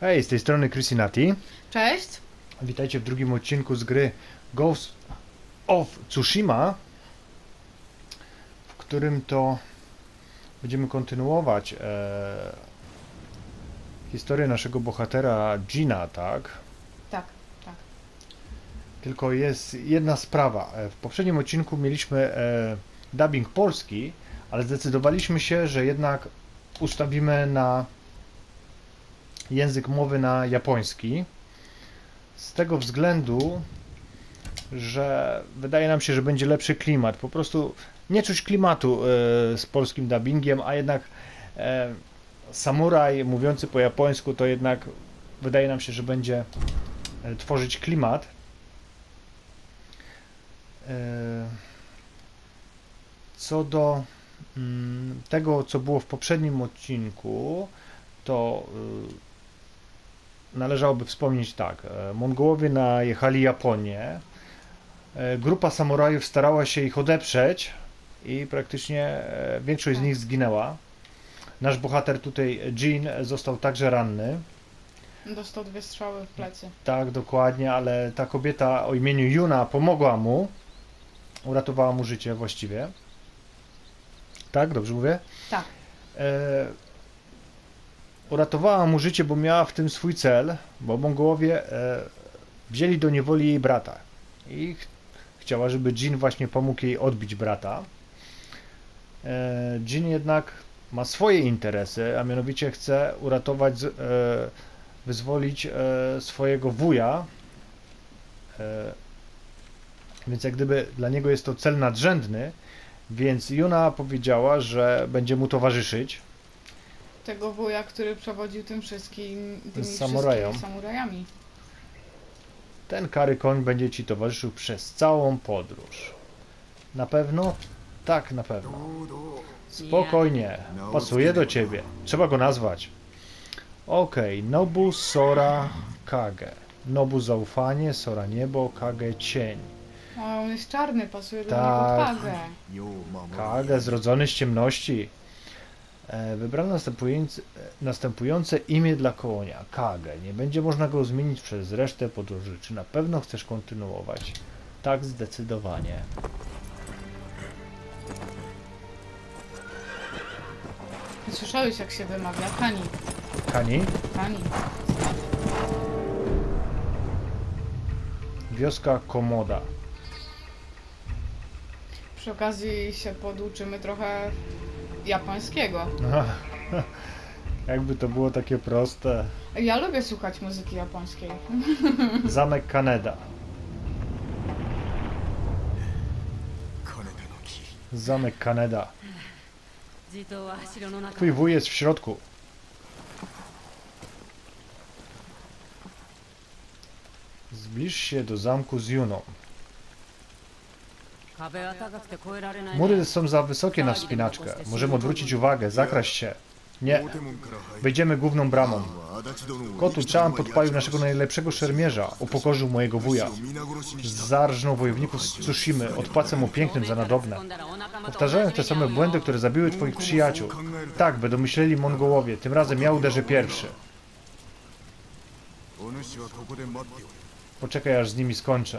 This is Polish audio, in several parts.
Hej, z tej strony Chrisinati. Cześć. Witajcie w drugim odcinku z gry Ghost of Tsushima, w którym to będziemy kontynuować historię naszego bohatera Gina, tak? Tak, tak. Tylko jest jedna sprawa. W poprzednim odcinku mieliśmy dubbing polski, ale zdecydowaliśmy się, że jednak ustawimy na język mowy na japoński. Z tego względu, że wydaje nam się, że będzie lepszy klimat. Po prostu nie czuć klimatu z polskim dubbingiem, a jednak samuraj mówiący po japońsku to jednak wydaje nam się, że będzie tworzyć klimat. Co do tego, co było w poprzednim odcinku, to należałoby wspomnieć tak. Mongołowie najechali Japonię. Grupa samurajów starała się ich odeprzeć i praktycznie większość z nich zginęła. Nasz bohater tutaj, Jin, został także ranny. Dostał 2 strzały w plecy. Tak, dokładnie, ale ta kobieta o imieniu Yuna pomogła mu. Uratowała mu życie właściwie. Tak, dobrze mówię? Tak. Uratowała mu życie, bo miała w tym swój cel, bo Mongołowie wzięli do niewoli jej brata i chciała, żeby Jin właśnie pomógł jej odbić brata. Jin jednak ma swoje interesy, a mianowicie chce uratować, wyzwolić swojego wuja, więc jak gdyby dla niego jest to cel nadrzędny, więc Yuna powiedziała, że będzie mu towarzyszyć. Tego wuja, który przewodził tymi wszystkimi samurajami. Ten kary koń będzie ci towarzyszył przez całą podróż. Na pewno? Tak, na pewno. Spokojnie, pasuje do ciebie. Trzeba go nazwać. Okej, Nobu, Sora, Kage. Nobu zaufanie, Sora niebo, Kage cień. O, on jest czarny, pasuje do Tak. niego Kage. Kage, zrodzony z ciemności. Wybrano następujące imię dla konia. Kage. Nie będzie można go zmienić przez resztę podróży. Czy na pewno chcesz kontynuować? Tak, zdecydowanie. Słyszałeś, jak się wymawia? Kani. Kani? Kani. Wioska Komoda. Przy okazji się poduczymy trochę japońskiego. Jakby to było takie proste. Ja lubię słuchać muzyki japońskiej. Zamek Kaneda. Zamek Kaneda. Twój wuj jest w środku. Zbliż się do zamku z Yuną. Mury są za wysokie na wspinaczkę. Możemy odwrócić uwagę, zakraść się. Nie. Wejdziemy główną bramą. Kotu Chan podpalił naszego najlepszego szermierza. Upokorzył mojego wuja. Zarżnął wojowników z Tsushimy. Odpłacę mu pięknym za nadobne. Powtarzają te same błędy, które zabiły twoich przyjaciół. Tak, będą myśleli Mongołowie. Tym razem ja uderzę pierwszy. Poczekaj, aż z nimi skończę.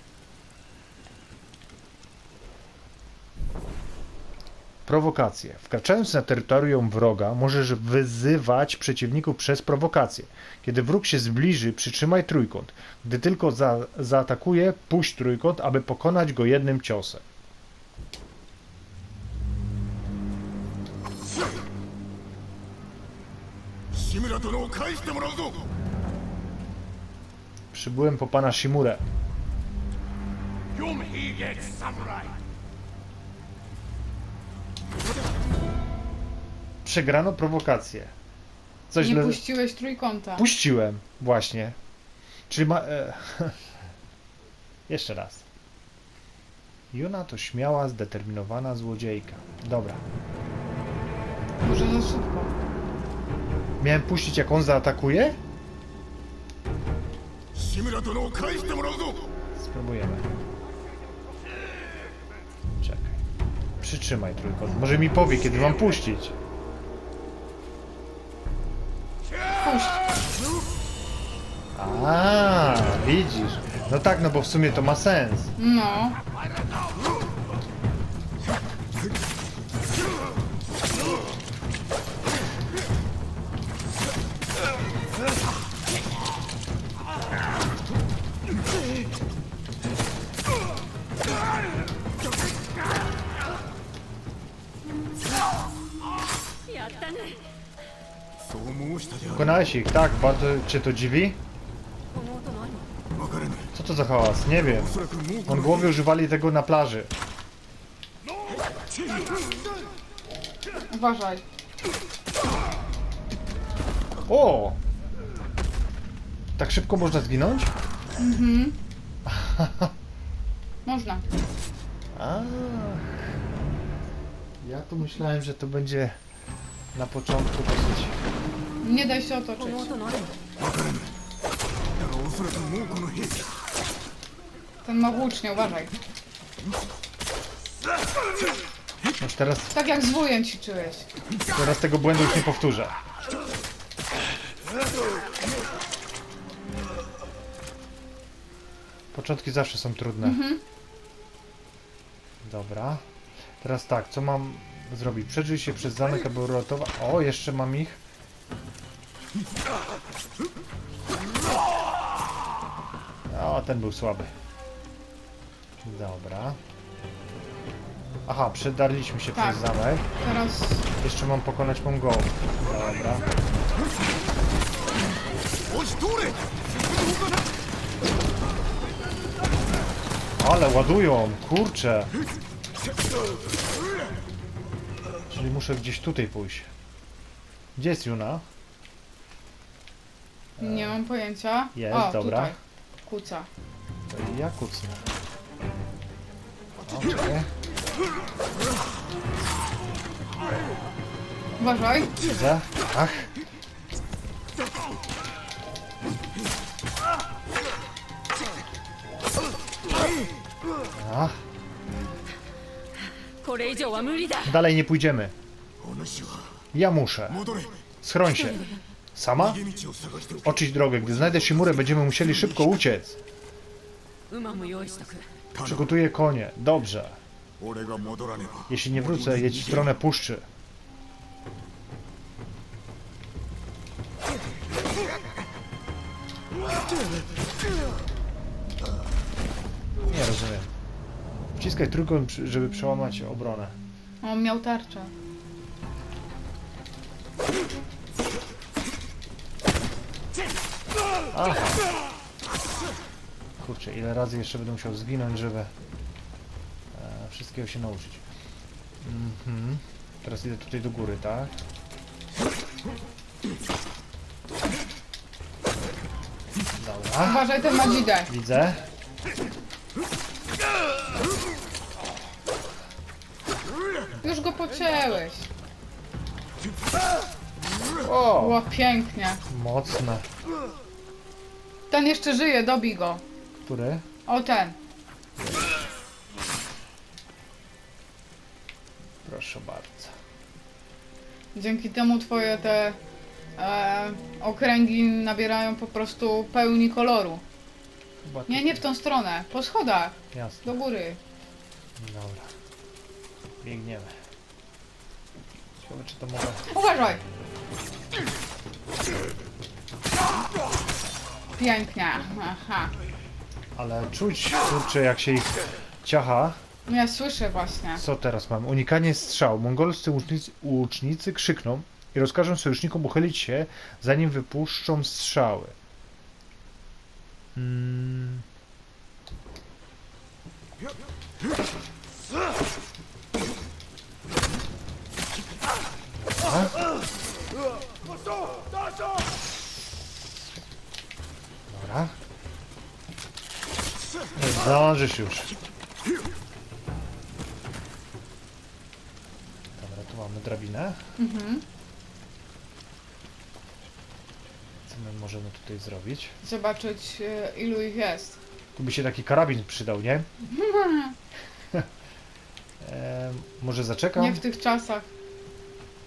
Prowokacje. Wkraczając na terytorium wroga, możesz wyzywać przeciwników przez prowokację. Kiedy wróg się zbliży, przytrzymaj trójkąt. Gdy tylko zaatakuje, puść trójkąt, aby pokonać go jednym ciosem. Przybyłem po pana Shimurę. Przegrano prowokację. Coś Nie puściłeś trójkąta. Puściłem, właśnie. Czyli ma... Jeszcze raz. Yuna to śmiała, zdeterminowana złodziejka. Dobra. Może za szybko. Miałem puścić, jak on zaatakuje? Spróbujemy. Czekaj. Przytrzymaj trójkąt. Może mi powie, kiedy mam puścić. Puść. A, widzisz. No tak, no bo w sumie to ma sens. No. Pokonałeś ich, tak? Bardzo cię to dziwi? Co to za hałas? Nie wiem. Mongołowie używali tego na plaży. Uważaj. O! Tak szybko można zginąć? Można. A. Ja tu myślałem, że to będzie na początku dosyć. Nie daj się otoczyć. Ten ma włócznie, uważaj. Już teraz Tak jak z wujem ćwiczyłeś. tego błędu już nie powtórzę. Początki zawsze są trudne. Dobra. Teraz tak, co mam zrobić? Przedrzeć się przez zamek, aby uratować... O, jeszcze mam ich. O, ten był słaby. Dobra. Aha, przedarliśmy się Tak. przez zamek. Teraz Jeszcze mam pokonać Mongołów. Dobra. Ale ładują, kurczę. Czyli muszę gdzieś tutaj pójść. Gdzie jest Yuna? nie mam pojęcia. Jest, o, dobra. Tutaj. Kuca. To i ja kucnę. O, czekaj. Uważaj. Widzę. Ach. Ach. これ以上は無理だ。 Dalej nie pójdziemy. Ja muszę. Schroń się. Sama? Oczyść drogę. Gdy znajdę Shimurę, będziemy musieli szybko uciec. 馬も用意しとく。 Przygotuję konie. Dobrze. Jeśli nie wrócę, jedź w stronę puszczy. Nie rozumiem. Wciskaj trójkąt, żeby przełamać obronę. On miał tarczę. Aha. Kurczę, ile razy jeszcze będę musiał zginąć, żeby wszystkiego się nauczyć. Teraz idę tutaj do góry, tak? Dobra. Uważaj, ten ma dzidę. Widzę. Już go pocięłeś. O! Było pięknie. Mocne. Ten jeszcze żyje, dobij go. Który? O, ten. Proszę bardzo. Dzięki temu twoje te okręgi nabierają po prostu pełni koloru. Chyba Nie, nie w tą stronę. Po schodach. Jasne. Do góry. Dobra. Biegniemy. Ciekawe, czy to mogę... Uważaj. Pięknie. Aha. Ale czuć, kurczę, jak się ich ciacha. Ja słyszę właśnie. Co teraz mam? Unikanie strzał. Mongolscy łucznicy krzykną i rozkażą sojusznikom uchylić się, zanim wypuszczą strzały. Dobra. Nie zdążysz już. Dobra, tu mamy drabinę. Co my możemy tutaj zrobić? Zobaczyć, ilu ich jest. Tu by się taki karabin przydał, nie? Może zaczekam? Nie w tych czasach.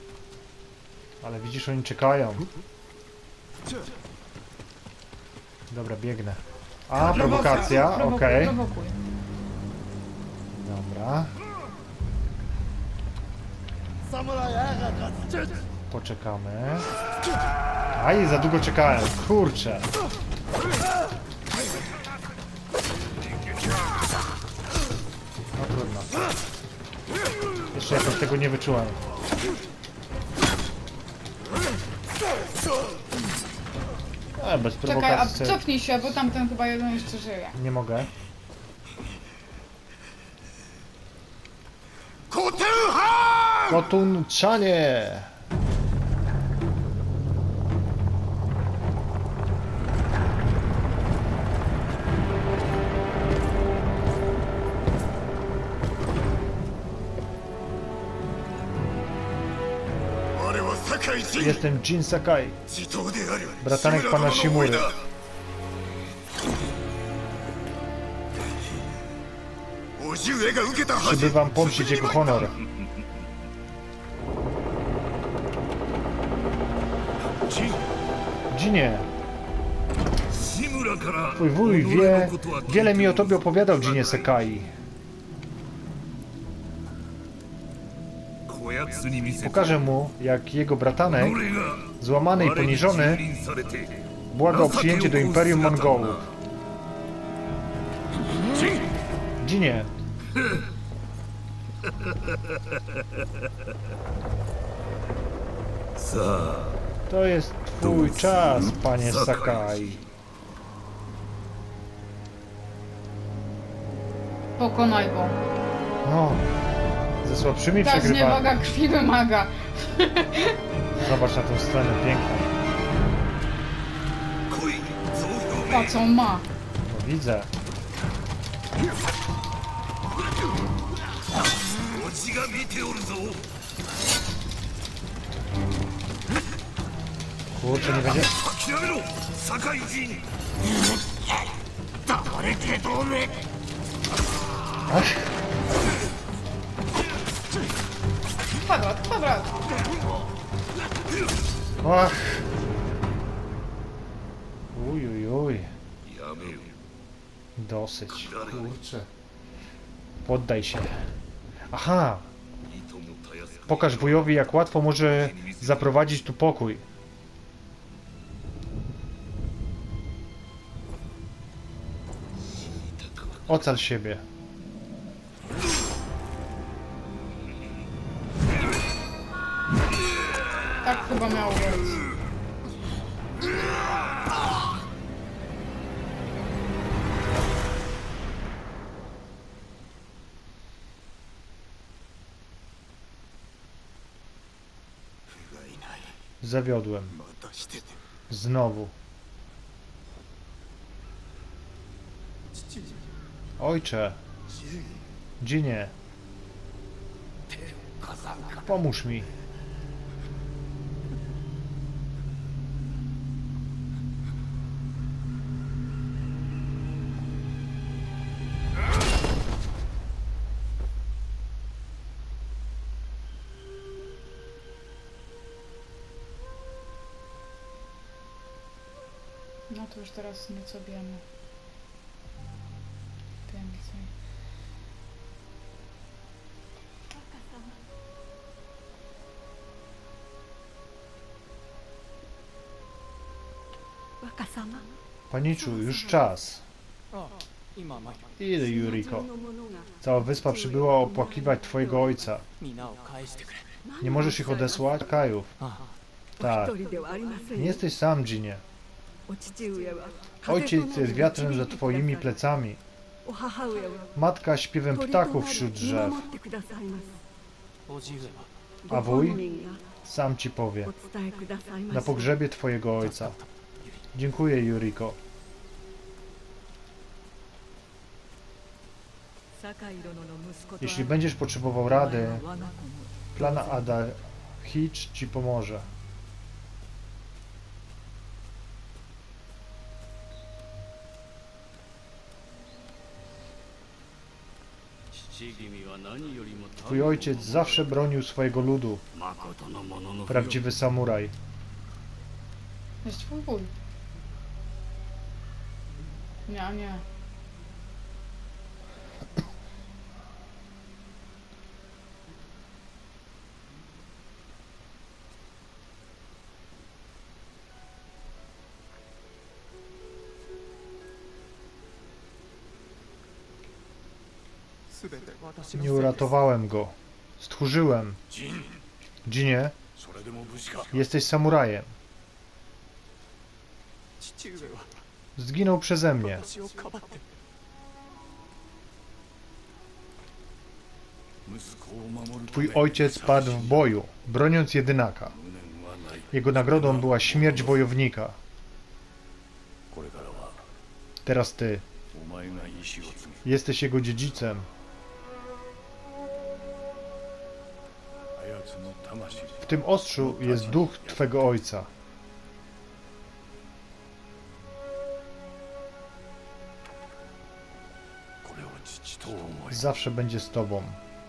Ale widzisz, oni czekają. Dobra, biegnę. A, prowokacja, okej. Prowokuj. Dobra. Poczekamy. Aj, za długo czekałem. Kurczę. No trudno. Jeszcze jakoś tego nie wyczułem. Bez Czekaj, a prowokacji. cofnij się, bo tamten chyba jeden jeszcze żyje. Nie mogę. Kotun-chanie! Jestem Jin Sakai, bratanek pana Shimury. Przybywam pomścić jego honor. Jinie, twój wuj wiele mi o tobie opowiadał, Jinie Sakai. Pokażę mu, jak jego bratanek, złamany i poniżony, błaga o przyjęcie do Imperium Mongołów. Jinie. To jest twój czas, panie Sakai. Pokonaj go. No, ze słabszymi Ta przegrywa. zniewaga krwi wymaga. Zobacz na tę scenę, piękną. Pa, co on ma. No, widzę. Kurczę, nie będzie... Ach, Kwadrat, kwadrat. ach. Uj, uj, uj. Dosyć. Kurczę. Poddaj się. Aha. Pokaż wujowi, jak łatwo może zaprowadzić tu pokój. Ocal siebie. Tak chyba miało być. Zawiodłem. Znowu. Ojcze. Jinie. Pomóż mi. No to już teraz nieco wiemy. Więcej. Paniczu, już czas. Idę, Yuriko. Cała wyspa przybyła opłakiwać twojego ojca. Nie możesz ich odesłać? Kajów. Tak. Nie jesteś sam, Jinie. Ojciec jest wiatrem za twoimi plecami. Matka śpiewem ptaków wśród drzew. A wuj? Sam ci powie. Na pogrzebie twojego ojca. Dziękuję, Yuriko. Jeśli będziesz potrzebował rady, plan Adahich ci pomoże. Twój ojciec zawsze bronił swojego ludu. Prawdziwy samuraj. Jest twój wuj. Nie, nie. Nie uratowałem go. Stchórzyłem. ジン Dzinie, それでも武士か jesteś samurajem. 父上は Zginął przeze mnie. 私をかばって息子を守るため Twój ojciec padł w boju, broniąc jedynaka. 無念はない Jego nagrodą była śmierć wojownika. これからは Teraz ty お前が意志を継ぐ jesteś jego dziedzicem. あやつの魂 W tym ostrzu jest duch twego ojca. これを父と思い Zawsze będzie z tobą.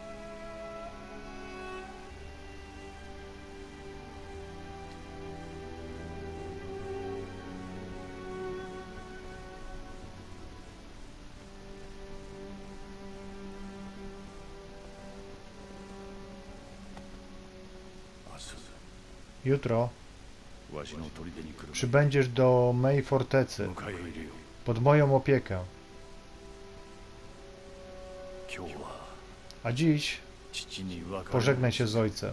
Jutro わしの砦に来る przybędziesz do mej fortecy 迎え入れよ pod moją opiekę. 今日は A dziś 父に別れを pożegnaj się z ojcem.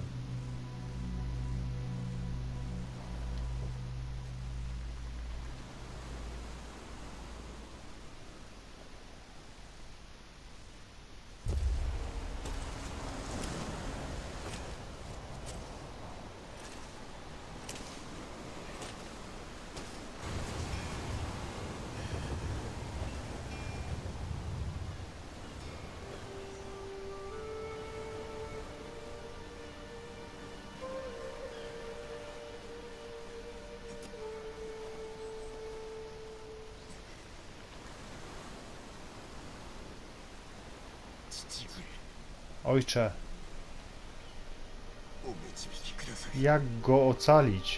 Ojcze, お導きください jak go ocalić?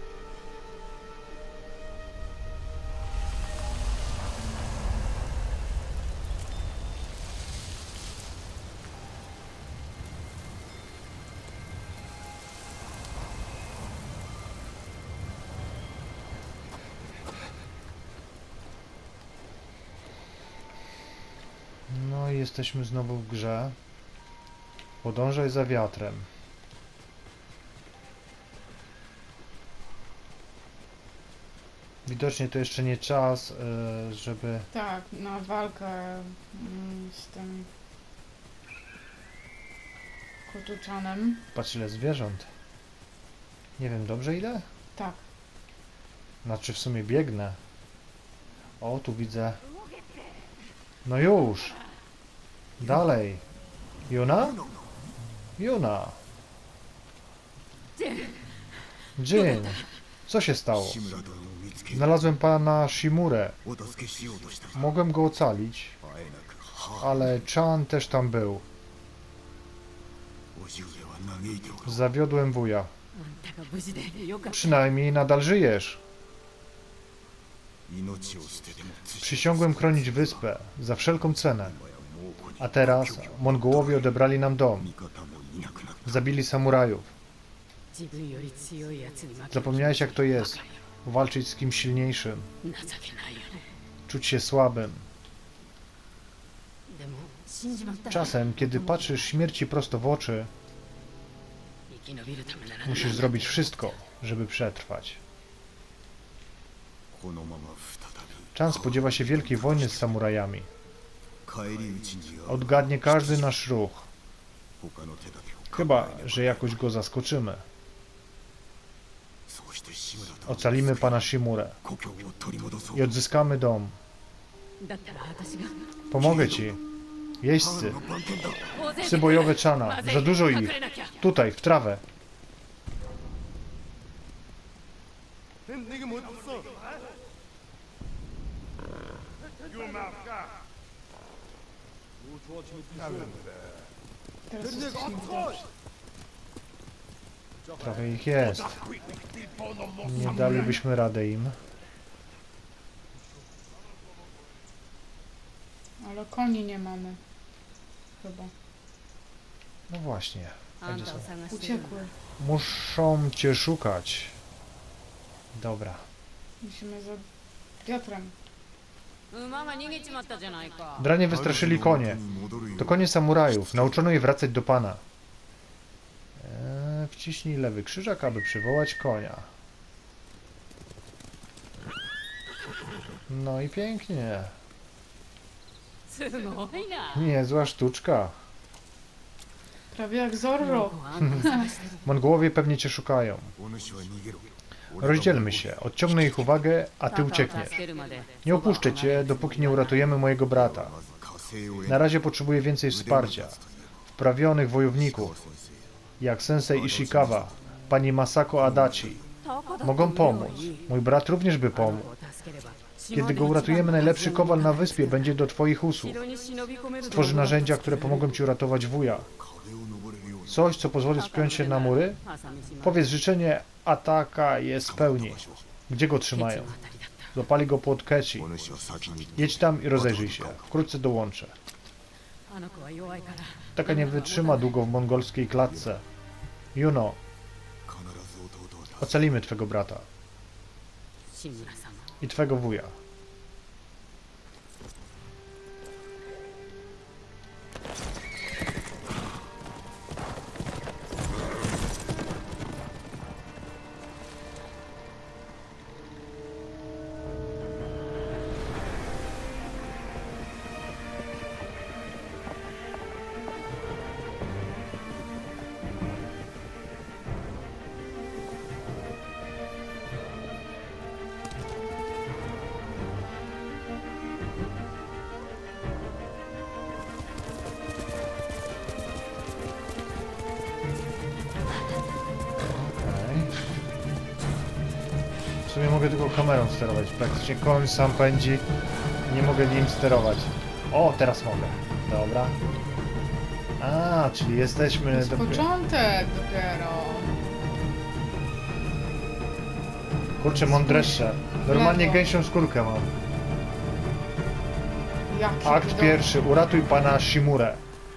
No i jesteśmy znowu w grze. Podążaj za wiatrem. Widocznie to jeszcze nie czas, żeby... Tak, na walkę z tym Kotuczanem. Patrz ile zwierząt. Nie wiem, dobrze idę? Tak. Znaczy w sumie biegnę. O, tu widzę. No już. Dalej. Yuna? Yuna. Jin. Co się stało? 志村殿を見つけ Znalazłem pana Shimurę. お助けしようとしたが Mogłem go ocalić, あえなく母 ale Chan też tam był. 叔父上は嘆いておろう Zawiodłem wuja. あんたが無事でよかった Przynajmniej nadal żyjesz. 命を捨てても Przysiągłem chronić wyspę za wszelką cenę. 今や猛虎に A teraz Mongołowie odebrali nam dom. 味方もいなくなった Zabili samurajów. 自分より強いやつに負け Zapomniałeś jak to jest. Walczyć z kimś silniejszym. 情けないよね Czuć się słabym. でも死んじまったら Czasem, kiedy patrzysz śmierci prosto w oczy, 生き延びるためなら musisz zrobić wszystko, żeby przetrwać. このまま再 Chan spodziewa się wielkiej wojny z samurajami. び返り討ちに遭う Odgadnie każdy nasz ruch. 他の手立てを Chyba, że jakoś go zaskoczymy. そうして志村殿を Ocalimy pana Shimurę 故郷を取り戻そう i odzyskamy dom. だったら私が Pomogę ci. Jeźdźcy, 番犬だ大勢 psy bojowe Chana. まずい Za dużo 隠 ich. れなきゃ Tutaj, w trawę. Teraz jest dobrze. Trochę ich jest. Nie dalibyśmy rady im. Ale koni nie mamy. Chyba. No właśnie. あんたを探してるんだ Uciekły. Muszą cię szukać. Dobra. Musimy za wiatrem. 馬が逃げちまったじゃないか Dranie wystraszyli konie. To konie samurajów. Nauczono je wracać do pana. Wciśnij lewy krzyżak, aby przywołać konia. No i pięknie. すごいな Niezła sztuczka. Prawie jak も Zorro. うあんたを探してる Mongołowie pewnie cię szukają. お主は逃げろ。 Rozdzielmy się. Odciągnę ich uwagę, a ty タカを助 uciekniesz. けるまで Nie opuszczę cię, dopóki nie uratujemy mojego brata. まず火星を得 Na razie potrzebuję więcej wsparcia. Wprawionych wojowników, jak sensei Ishikawa, pani Masako Adachi. タカだ Mogą と pomóc. いい Mój brat również by あの pomógł. 子を助ければ Kiedy go uratujemy, najlepszy kowal na wyspie będzie do twoich usług. 城に忍び込める Stworzy narzędzia, które pomogą ci uratować wuja. 壁を登れるように Coś, co pozwoli spiąć się na mury? 朝飯前 Powiedz życzenie, Ataka je spełni. Gdzie go ケチ trzymają? のあたりだった Złapali go pod Kechi. お主は先に Jedź tam i rozejrzyj się. Wkrótce dołączę. あの子は弱いから Taka nie wytrzyma długo w mongolskiej klatce. Juno, 必ず弟を助け ocalimy twego brata 志村様 i twego wuja. Okej. W sumie mogę tylko kamerą sterować. Praktycznie koń sam pędzi. Nie mogę nim sterować. O, teraz mogę. Dobra. A, czyli To jesteśmy jest dopiero... początek dopiero. Kurczę, mam dreszcze. Normalnie Lewo. gęsią skórkę mam. Jaki Akt widok. pierwszy. Uratuj pana Shimurę.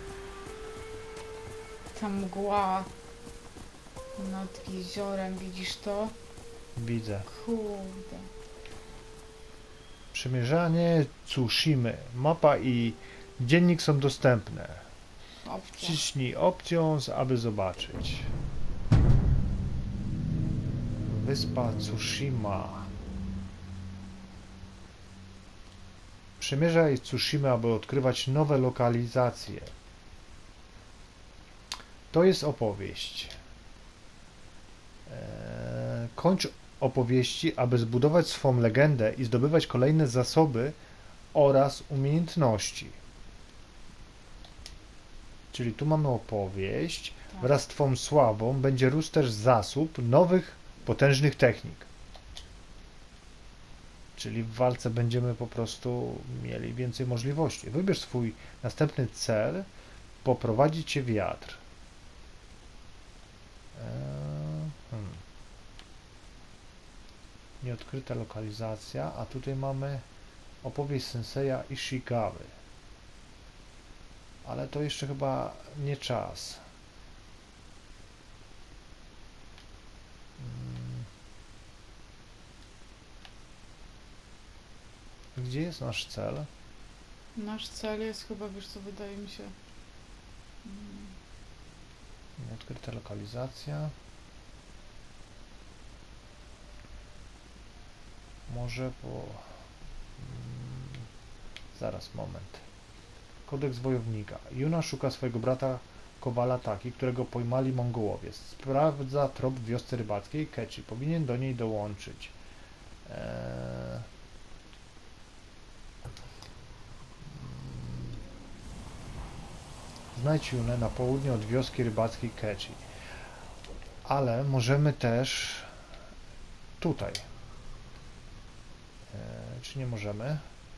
Ta mgła nad jeziorem, widzisz to? Widzę. Kurde. Przymierzanie Tsushimy. Mapa i dziennik są dostępne. Opcja. Wciśnij opcją, aby zobaczyć. Wyspa Tsushima. Przymierzaj Tsushima, aby odkrywać nowe lokalizacje. To jest opowieść. Kończ opowieści, aby zbudować swą legendę i zdobywać kolejne zasoby oraz umiejętności. Czyli tu mamy opowieść. Tak. Wraz z twą sławą będzie rósł też zasób nowych, potężnych technik. Czyli w walce będziemy po prostu mieli więcej możliwości. Wybierz swój następny cel. Poprowadzi cię wiatr. Nieodkryta lokalizacja, a tutaj mamy opowieść senseja Ishikawy. Ale to jeszcze chyba nie czas. Gdzie jest nasz cel? Nasz cel jest chyba, wiesz co, wydaje mi się... Nieodkryta lokalizacja. Może po... Zaraz, moment. Kodeks wojownika. Juna szuka swojego brata Kowala Taki, którego pojmali Mongołowie. Sprawdza trop w wiosce rybackiej Kechi. Powinien do niej dołączyć. Znajdź Junę na południe od wioski rybackiej Kechi. Ale możemy też tutaj. Czy nie możemy?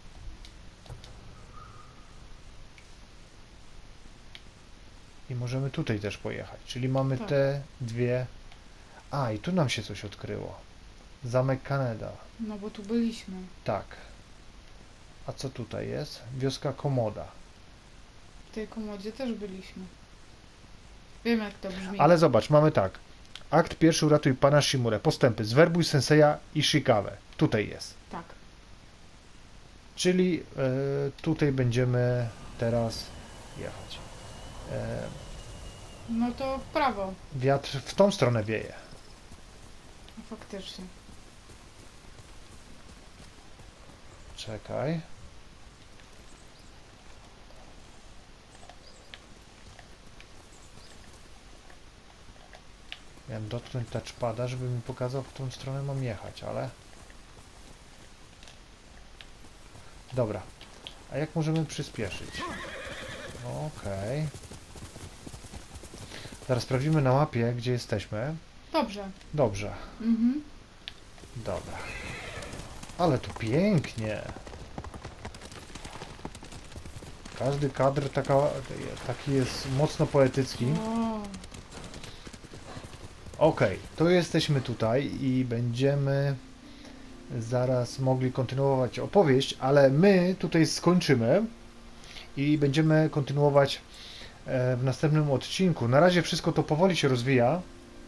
I możemy tutaj też pojechać. Czyli mamy Tak. te dwie... A, i tu nam się coś odkryło. Zamek Kaneda. No bo tu byliśmy. Tak. A co tutaj jest? Wioska Komoda. W tej komodzie też byliśmy. Wiem jak to brzmi. Ale zobacz, mamy tak. Akt pierwszy, uratuj pana Shimurę. Postępy. Zwerbuj senseja Ishikawe. Tutaj jest. Tak. Czyli tutaj będziemy teraz jechać. No to w prawo. Wiatr w tą stronę wieje. Faktycznie. Czekaj. Miałem dotknąć touchpada, żeby mi pokazał, w którą stronę mam jechać, ale... Dobra. A jak możemy przyspieszyć? Okej. Zaraz sprawdzimy na mapie, gdzie jesteśmy. Dobrze. Dobrze. Mhm. Dobra. Ale tu pięknie. Każdy kadr taki jest mocno poetycki. O, Okej, to jesteśmy tutaj i będziemy zaraz mogli kontynuować opowieść, ale my tutaj skończymy i będziemy kontynuować w następnym odcinku. Na razie wszystko to powoli się rozwija,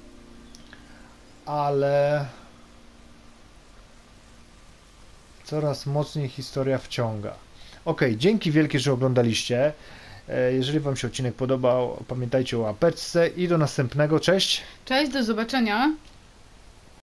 ale coraz mocniej historia wciąga. Okej, dzięki wielkie, że oglądaliście. Jeżeli Wam się odcinek podobał, pamiętajcie o łapeczce i do następnego. Cześć! cześć, do zobaczenia.